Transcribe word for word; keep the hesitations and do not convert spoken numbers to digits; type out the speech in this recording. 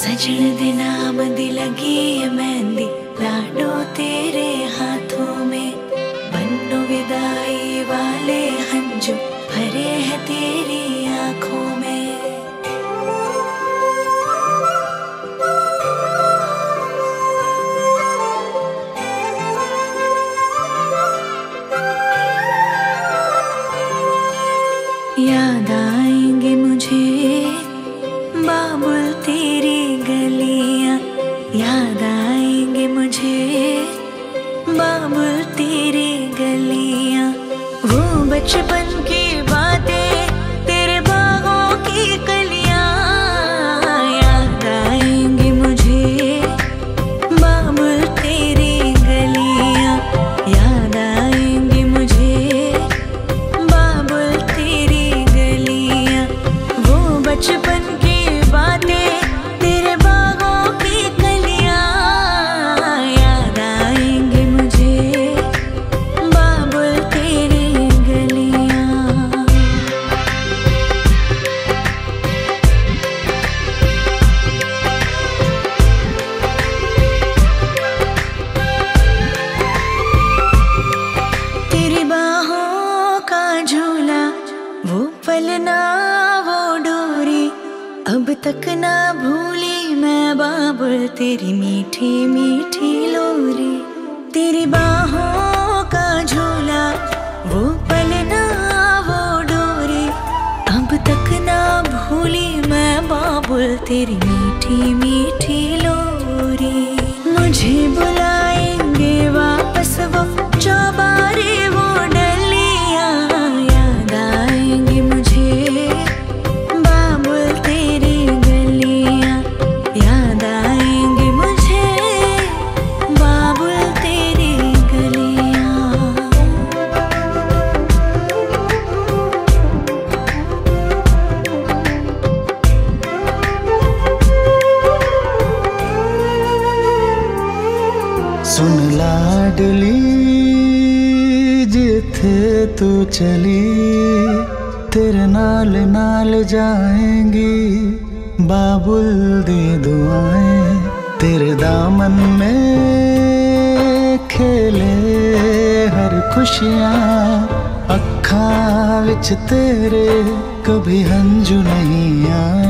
सजन दे नाम दी लगी है मेहंदी, लाडो तेरे हाथों में। बन्नो विदाई वाले हंजू भरे हैं तेरी आंखों में। याद आएंगे मुझे बाबुल तेरी गलियां, याद आएंगे मुझे बाबुल तेरी गलियां। वो बचपन की बातें तेरे बागों की कलियां, याद आएंगे मुझे बाबुल तेरी गलियां। याद आएंगे मुझे बाबुल तेरी गलियां। वो बचपन की बातें तेरे बागों की कलियां, याद आएंगे मुझे बाबुल तेरी गलियां। तेरी बाहों का झूला, वो पलना वो डोरी, अब तक ना भूली मैं बाबुल तेरी मीठी मीठी लोरी। तेरी बाहों का झूला, वो पलना वो डोरी, अब तक ना भूली मैं बाबुल तेरी मीठी मीठी लोरी। मुझे बुलाएंगे वापस वो चौबारे वो डलियां, याद आएंगे मुझे बाबुल तेरी गलियां। याद आएंगे मुझे बाबुल तेरी गलियां। सुन लाडली जिथे तू चली, तेरे नाल नाल जाएंगी बाबुल दी दुआएं। तेरे दामन में खेले हर खुशियाँ, अखां विच तेरे कभी हंजू नहीं आए।